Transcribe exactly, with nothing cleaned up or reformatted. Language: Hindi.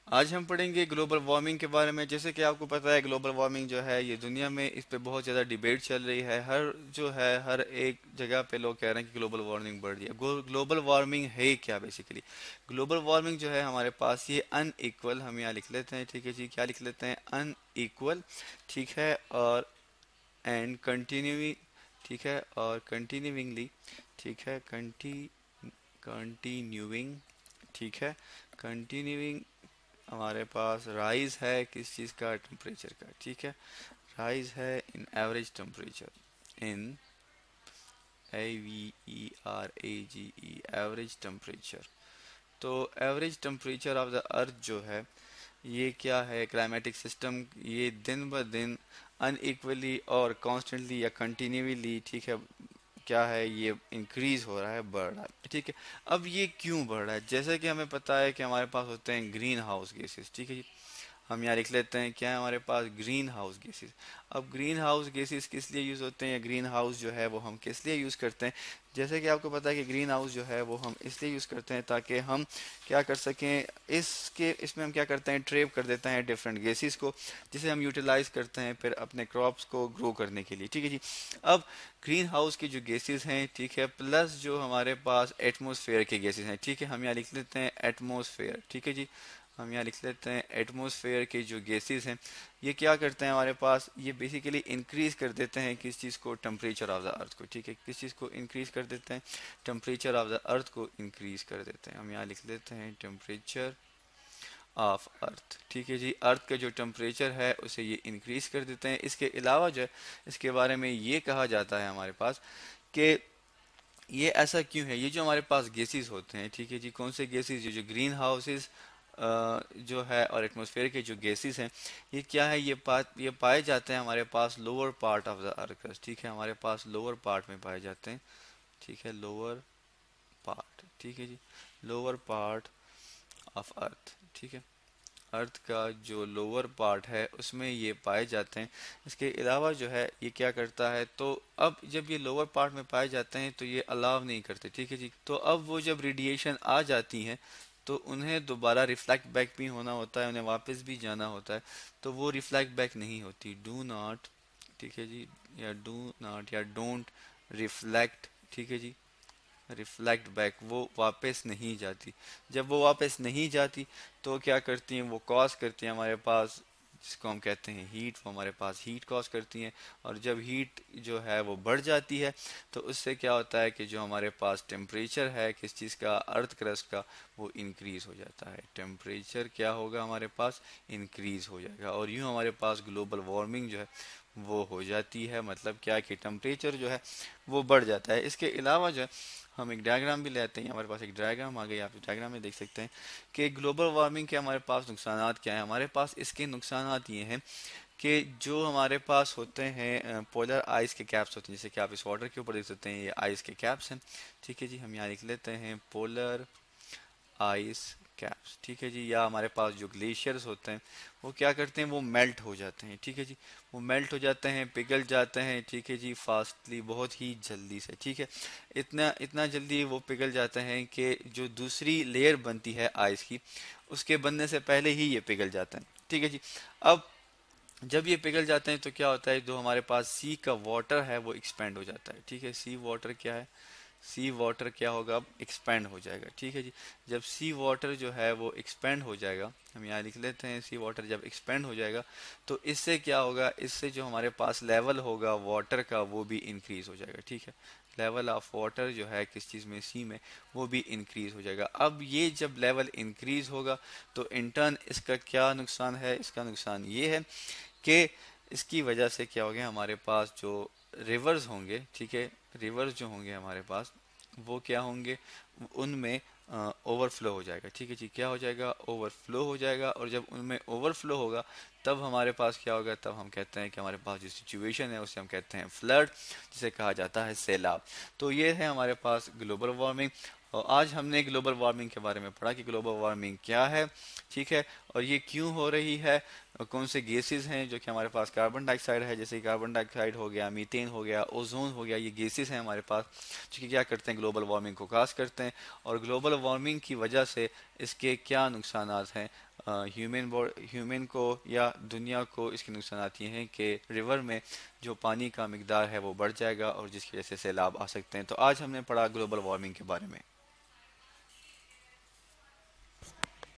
आज हम पढ़ेंगे ग्लोबल वार्मिंग के बारे में। जैसे कि आपको पता है ग्लोबल वार्मिंग जो है ये दुनिया में इस पे बहुत ज़्यादा डिबेट चल रही है। हर जो है हर एक जगह पे लोग कह रहे हैं कि ग्लोबल वार्मिंग बढ़ रही है। ग्लोबल वार्मिंग है क्या बेसिकली? ग्लोबल वार्मिंग जो है हमारे पास ये अनइक्वल, हम यहाँ लिख लेते हैं, ठीक है जी, क्या लिख लेते हैं, अनइक्वल, ठीक है, और एंड कंटिन्यूइंग, ठीक है, और कंटिन्यूइंगली, ठीक है, कंटी कंटिन्यूइंग, ठीक है, कंटिन्यूइंग। हमारे पास राइज है किस चीज़ का, टेम्परेचर का, ठीक है, राइज है in average temperature, in A V E R A G E, average temperature. तो average temperature of the earth जो है ये क्या है, क्लाइमेटिक सिस्टम, ये दिन ब दिन अनइक्वली और कॉन्स्टेंटली या कंटिन्यूली, ठीक है, क्या है, ये इंक्रीज हो रहा है, बढ़ रहा है, ठीक है। अब ये क्यों बढ़ रहा है? जैसे कि हमें पता है कि हमारे पास होते हैं ग्रीन हाउस गैसेस, ठीक है जी, हम यहाँ लिख लेते हैं क्या है हमारे पास, ग्रीन हाउस गैसेस। अब ग्रीन हाउस गैसेस किस लिए यूज़ होते हैं, या ग्रीन हाउस जो है वो हम किस लिए यूज़ करते हैं? जैसे कि आपको पता है कि ग्रीन हाउस जो है वो हम इसलिए यूज़ करते हैं ताकि हम क्या कर सकें, इसके इसमें हम क्या करते हैं, ट्रेप कर देते हैं डिफरेंट गैसेस को, जिसे हम यूटिलाइज करते हैं फिर अपने क्रॉप्स को ग्रो करने के लिए, ठीक है जी। अब ग्रीन हाउस की जो गैसेस हैं, ठीक है, प्लस जो हमारे पास एटमोसफेयर के गैसेस हैं, ठीक है, हम यहाँ लिख लेते हैं एटमोसफेयर, ठीक है जी, हम यहाँ लिख लेते हैं एटमॉस्फेयर के जो गैसेस हैं, ये क्या करते हैं हमारे पास, ये बेसिकली इंक्रीज कर देते हैं किस चीज़ को, टेम्परेचर ऑफ द अर्थ को, ठीक है, किस चीज़ को इंक्रीज कर देते हैं, टेम्परेचर ऑफ द अर्थ को इंक्रीज कर देते हैं। हम यहाँ लिख लेते हैं टेम्परेचर ऑफ अर्थ, ठीक है जी, अर्थ का जो टेम्परेचर है उसे ये इंक्रीज कर देते हैं। इसके अलावा जो है इसके बारे में ये कहा जाता है हमारे पास कि ये ऐसा क्यों है, ये जो हमारे पास गैसेस होते हैं, ठीक है जी, कौन से गैसेस, ये जो ग्रीन हाउसेस जो है और एटमॉस्फेयर के जो गैसेस हैं, ये क्या है, ये पा ये पाए जाते हैं हमारे पास lower part of the earth, ठीक है, हमारे पास लोअर पार्ट में पाए जाते हैं, ठीक है, लोअर पार्ट, ठीक है जी, लोअर पार्ट ऑफ अर्थ, ठीक है, अर्थ का जो लोअर पार्ट है उसमें ये पाए जाते हैं। इसके अलावा जो है ये क्या करता है, तो अब जब ये लोअर पार्ट में पाए जाते हैं तो ये अलाव नहीं करते, ठीक है जी, तो अब वो जब रेडिएशन आ जाती हैं तो उन्हें दोबारा रिफ्लेक्ट बैक भी होना होता है, उन्हें वापस भी जाना होता है, तो वो रिफ्लेक्ट बैक नहीं होती, डू नॉट, ठीक है जी, या डू नॉट या डोंट रिफ्लेक्ट, ठीक है जी, रिफ्लेक्ट बैक, वो वापस नहीं जाती। जब वो वापस नहीं जाती तो क्या करती हैं, वो कॉज करती हैं हमारे पास, जिसको हम कहते हैं हीट, वो हमारे पास हीट कॉज करती हैं। और जब हीट जो है वो बढ़ जाती है तो उससे क्या होता है कि जो हमारे पास टेम्परेचर है किस चीज़ का, अर्थ क्रस्ट का, वो इंक्रीज हो जाता है, टेम्परेचर क्या होगा हमारे पास, इंक्रीज हो जाएगा, और यूँ हमारे पास ग्लोबल वार्मिंग जो है वो हो जाती है। मतलब क्या कि टेम्परेचर जो है वो बढ़ जाता है। इसके अलावा जो है हम एक डायग्राम भी लेते हैं, हमारे पास एक डायग्राम आ गई, आप डायग्राम में देख सकते हैं कि ग्लोबल वार्मिंग के हमारे पास नुकसानात क्या है। हमारे पास इसके नुकसानात ये हैं कि जो हमारे पास होते हैं पोलर आइस के कैप्स होते हैं, जैसे कि आप इस वाटर के ऊपर देख सकते हैं, ये आइस के कैप्स हैं, ठीक है जी, हम यहाँ लिख लेते हैं पोलर आइस कैप्स, ठीक है जी, या हमारे पास जो ग्लेशियर्स होते हैं वो क्या करते हैं, वो मेल्ट हो जाते हैं, ठीक है जी, वो मेल्ट हो जाते हैं, पिघल जाते हैं, ठीक है जी, फास्टली, बहुत ही जल्दी से, ठीक है, इतना इतना जल्दी वो पिघल जाते हैं कि जो दूसरी लेयर बनती है आइस की उसके बनने से पहले ही ये पिघल जाते हैं, ठीक है जी। अब जब ये पिघल जाते हैं तो क्या होता है, जो हमारे पास सी का वाटर है वो एक्सपेंड हो जाता है, ठीक है, सी वाटर क्या है, सी वाटर क्या होगा, अब एक्सपेंड हो जाएगा, ठीक है जी। जब सी वाटर जो है वो एक्सपेंड हो जाएगा, हम यहाँ लिख लेते हैं सी वाटर जब एक्सपेंड हो जाएगा तो इससे क्या होगा, इससे जो हमारे पास लेवल होगा वाटर का वो भी इंक्रीज हो जाएगा, ठीक है, लेवल ऑफ वाटर जो है किस चीज़ में, सी में, वो भी इंक्रीज हो जाएगा। अब ये जब लेवल इंक्रीज होगा तो इन टर्न इसका क्या नुकसान है, इसका नुकसान ये है कि इसकी वजह से क्या हो गया, हमारे पास जो रिवर्स होंगे, ठीक है, रिवर्स जो होंगे हमारे पास वो क्या होंगे, उनमें ओवरफ्लो हो जाएगा, ठीक है जी, क्या हो जाएगा, ओवरफ्लो हो जाएगा, और जब उनमें ओवरफ्लो होगा तब हमारे पास क्या होगा, तब हम कहते हैं कि हमारे पास जो सिचुएशन है उसे हम कहते हैं फ्लड, जिसे कहा जाता है सैलाब। तो ये है हमारे पास ग्लोबल वार्मिंग, और आज हमने ग्लोबल वार्मिंग के बारे में पढ़ा कि ग्लोबल वार्मिंग क्या है, ठीक है, और ये क्यों हो रही है, और कौन से गैसेस हैं, जो कि हमारे पास कार्बन डाइऑक्साइड है, जैसे कार्बन डाइऑक्साइड हो गया, मीथेन हो गया, ओजोन हो गया, ये गैसेस हैं हमारे पास जो कि क्या करते हैं, ग्लोबल वार्मिंग को काज करते हैं, और ग्लोबल वार्मिंग की वजह से इसके क्या नुकसानात हैं, ह्यूमन ह्यूमन को या दुनिया को इसके नुकसान ये हैं कि रिवर में जो पानी का मिकदार है वो बढ़ जाएगा और जिसकी वजह से सैलाब आ सकते हैं। तो आज हमने पढ़ा ग्लोबल वार्मिंग के बारे में।